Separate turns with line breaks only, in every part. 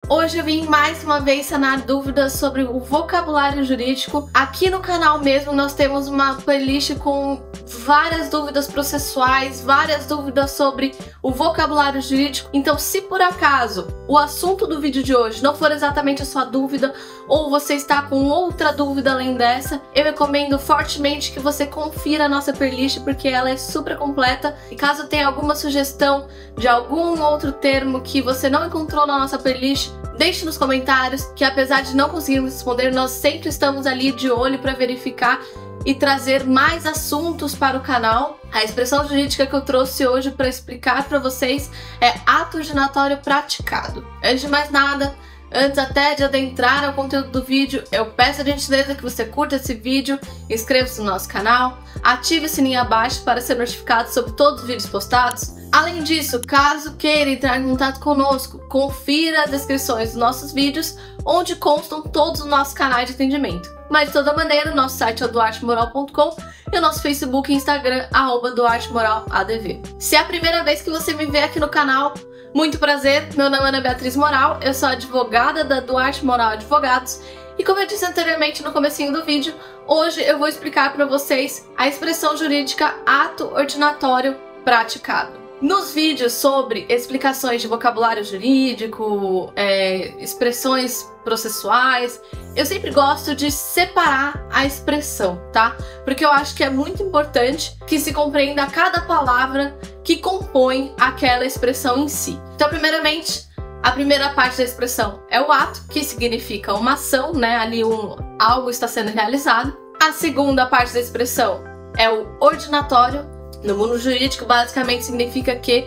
Hoje eu vim mais uma vez sanar dúvidas sobre o vocabulário jurídico. Aqui no canal mesmo nós temos uma playlist com várias dúvidas processuais, várias dúvidas sobre o vocabulário jurídico. Então, se por acaso o assunto do vídeo de hoje não for exatamente a sua dúvida, ou você está com outra dúvida além dessa, eu recomendo fortemente que você confira a nossa playlist, porque ela é super completa. E caso tenha alguma sugestão de algum outro termo que você não encontrou na nossa playlist, deixe nos comentários, que apesar de não conseguirmos responder, nós sempre estamos ali de olho para verificar e trazer mais assuntos para o canal. A expressão jurídica que eu trouxe hoje para explicar para vocês é ato ordinatório praticado. Antes de mais nada, antes até de adentrar ao conteúdo do vídeo, eu peço a gentileza que você curta esse vídeo, inscreva-se no nosso canal, ative o sininho abaixo para ser notificado sobre todos os vídeos postados. Além disso, caso queira entrar em contato conosco, confira as descrições dos nossos vídeos, onde constam todos os nossos canais de atendimento. Mas de toda maneira, o nosso site é o duartemoral.com e o nosso Facebook e Instagram, @duartemoraladv. Se é a primeira vez que você me vê aqui no canal, muito prazer, meu nome é Ana Beatriz Moral, eu sou advogada da Duarte Moral Advogados e, como eu disse anteriormente no comecinho do vídeo, hoje eu vou explicar para vocês a expressão jurídica ato ordinatório praticado. Nos vídeos sobre explicações de vocabulário jurídico, expressões processuais, eu sempre gosto de separar a expressão, tá? Porque eu acho que é muito importante que se compreenda cada palavra que compõe aquela expressão em si. Então, primeiramente, a primeira parte da expressão é o ato, que significa uma ação, né? Ali algo está sendo realizado. A segunda parte da expressão é o ordinatório. No mundo jurídico, basicamente significa que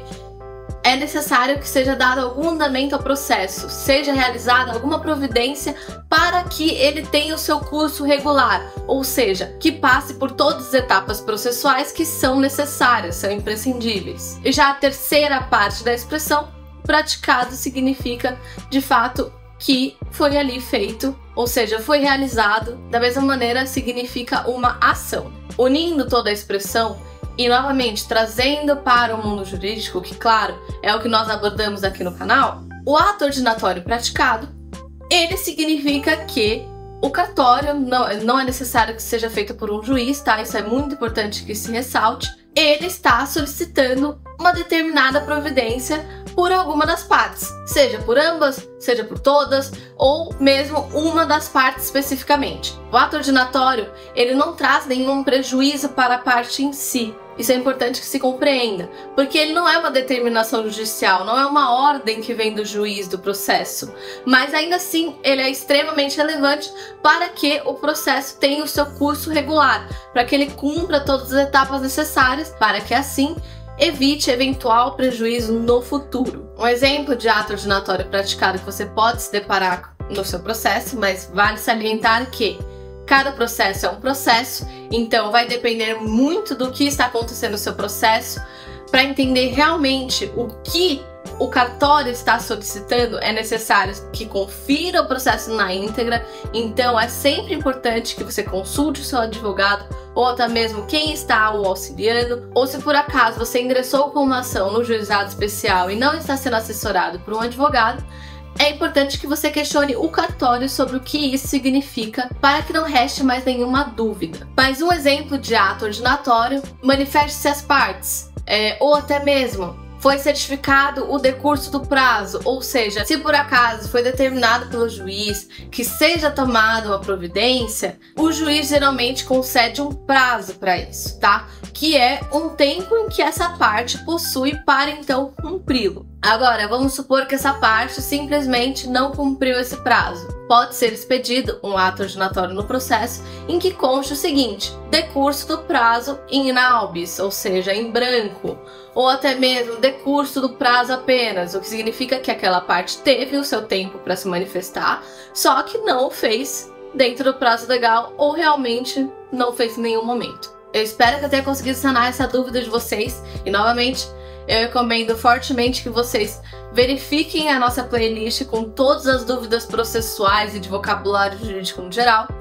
é necessário que seja dado algum andamento ao processo, seja realizada alguma providência para que ele tenha o seu curso regular, ou seja, que passe por todas as etapas processuais que são necessárias, são imprescindíveis. E já a terceira parte da expressão, praticado, significa de fato que foi ali feito, ou seja, foi realizado. Da mesma maneira, significa uma ação. Unindo toda a expressão e novamente trazendo para o mundo jurídico, que claro, é o que nós abordamos aqui no canal, o ato ordinatório praticado, ele significa que o cartório não é necessário que seja feito por um juiz, tá? Isso é muito importante que se ressalte. Ele está solicitando uma determinada providência por alguma das partes, seja por ambas, seja por todas, ou mesmo uma das partes especificamente. O ato ordinatório, ele não traz nenhum prejuízo para a parte em si. Isso é importante que se compreenda, porque ele não é uma determinação judicial, não é uma ordem que vem do juiz do processo, mas ainda assim ele é extremamente relevante para que o processo tenha o seu curso regular, para que ele cumpra todas as etapas necessárias, para que assim evite eventual prejuízo no futuro. Um exemplo de ato ordinatório praticado que você pode se deparar no seu processo, mas vale salientar que cada processo é um processo, então vai depender muito do que está acontecendo no seu processo. Para entender realmente o que o cartório está solicitando, é necessário que confira o processo na íntegra, então é sempre importante que você consulte o seu advogado ou até mesmo quem está o auxiliando, ou se por acaso você ingressou com uma ação no juizado especial e não está sendo assessorado por um advogado, é importante que você questione o cartório sobre o que isso significa para que não reste mais nenhuma dúvida. Mais um exemplo de ato ordinatório, manifeste-se as partes, ou até mesmo foi certificado o decurso do prazo, ou seja, se por acaso foi determinado pelo juiz que seja tomada uma providência, o juiz geralmente concede um prazo para isso, tá? Que é um tempo em que essa parte possui para então cumpri-lo. Agora, vamos supor que essa parte simplesmente não cumpriu esse prazo. Pode ser expedido um ato ordinatório no processo em que conste o seguinte: decurso do prazo in inalbis, ou seja, em branco, ou até mesmo decurso do prazo apenas, o que significa que aquela parte teve o seu tempo para se manifestar, só que não o fez dentro do prazo legal ou realmente não fez em nenhum momento. Eu espero que eu tenha conseguido sanar essa dúvida de vocês e, novamente, eu recomendo fortemente que vocês verifiquem a nossa playlist com todas as dúvidas processuais e de vocabulário jurídico no geral.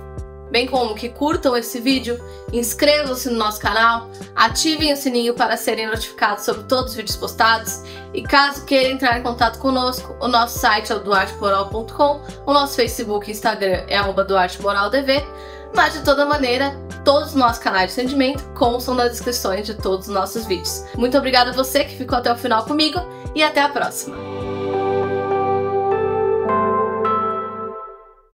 bem como que curtam esse vídeo, inscrevam-se no nosso canal, ativem o sininho para serem notificados sobre todos os vídeos postados e caso queiram entrar em contato conosco, o nosso site é o duartemoral.com, o nosso Facebook e Instagram é @duartemoraldv, mas de toda maneira, todos os nossos canais de atendimento constam nas descrições de todos os nossos vídeos. Muito obrigada a você que ficou até o final comigo e até a próxima!